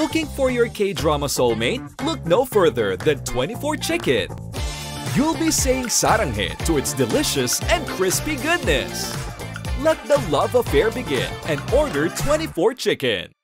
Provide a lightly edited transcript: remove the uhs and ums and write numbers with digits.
Looking for your K-drama soulmate? Look no further than 24 Chicken. You'll be saying saranghe to its delicious and crispy goodness. Let the love affair begin and order 24 Chicken.